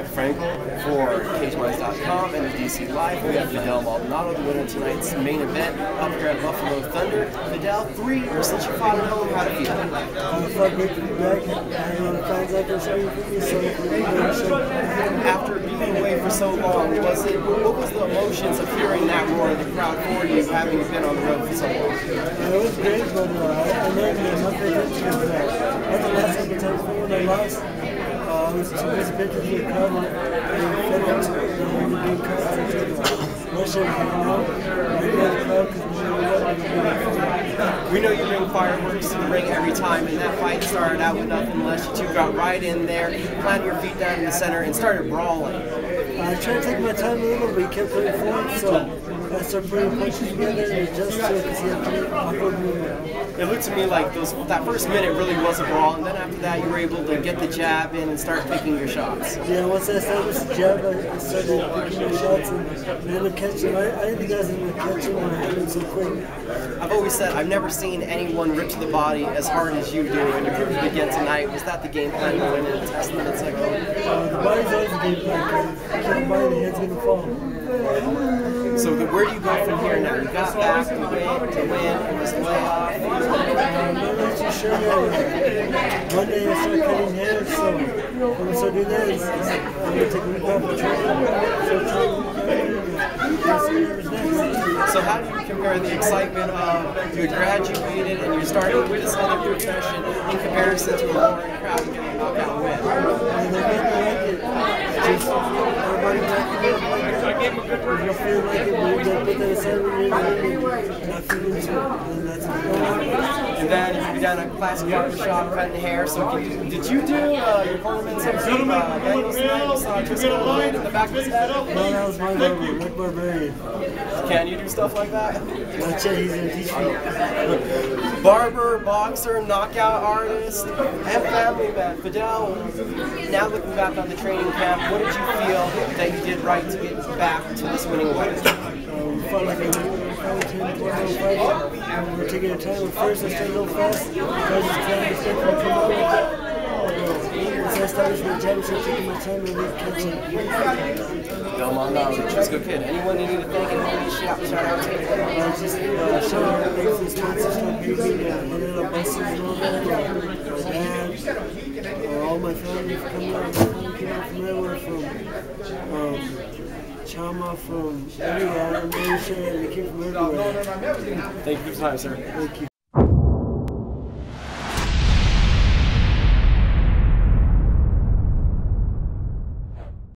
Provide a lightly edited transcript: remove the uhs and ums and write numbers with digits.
Mike Frankel for CageMinds.com and the DC Live. We have Fidel Maldonado, the winner of tonight's main event up here at Buffalo Thunder. Fidel, 3 years since you fought at home. How do you feel? I felt great to be back. Fans out there cheering for me, so after being away for so long, what was the emotions of hearing that roar of the crowd for you, having been on the road for so long? It was great, but I learned that my favorite is after the last couple times when I lost, I was too busy pictures with the crowd and fed up to the big crowd. We know you bring fireworks to the ring every time, and that fight started out with nothing less. You two got right in there, planted your feet down in the center, and started brawling. I tried to take my time a little, but he kept putting forward, so I started putting punches together and adjust to it because he had pretty awkward movement. It looked to me like that first minute really was a brawl, and then after that you were able to get the jab in and start picking your shots. Yeah, once I started the jab, I started picking my shots and ended up catching. I didn't think I was going to catch him when I hit him so quick. I've always said I've never seen anyone rip to the body as hard as you do, and you proved it again tonight. Was that the game plan going into the test minutes ago? The body's always the game plan. Keep the body, the head's going to fall. So where do you go from here now? You got back to win, it was layoff. I'm not too sure yet. Monday I started cutting hair, so I'm going to start doing that. I'm going to take a week off for training. So how do you compare the excitement of you had graduated and you're starting with this other profession in comparison to a roaring crowd and getting a knockout win? I like it. Just everybody like it. If you feel like it, but you gotta put that aside when you're in the ring and not feel into it. And that's what and then you began a classic barbershop cutting hair. So did you do your compliments of Daniel's tonight? You saw Atrisco Kid in the back of his head? No, that was my barber, Rick Barbarian. Can you do stuff like that? Not yet, he's gonna teach me. Barber, boxer, knockout artist, and family man. Fidel, now looking back on the training camp, what did you feel that you did right to get back to this winning way? Felt like we're taking our time. First, I started a little fast. I was just trying to step and come out. Once I started my jab, I started taking my time and really catching. Fidel Maldonado, Atrisco Kid. Anyone you need to thank, anyone you shout out to? Just shout out to the sponsors for hitting up buses and all that. And all my family for coming out. My family came out from everywhere, from Chama, from everywhere. I'm really sure they came from everywhere. Thank you for your time, sir. Thank you.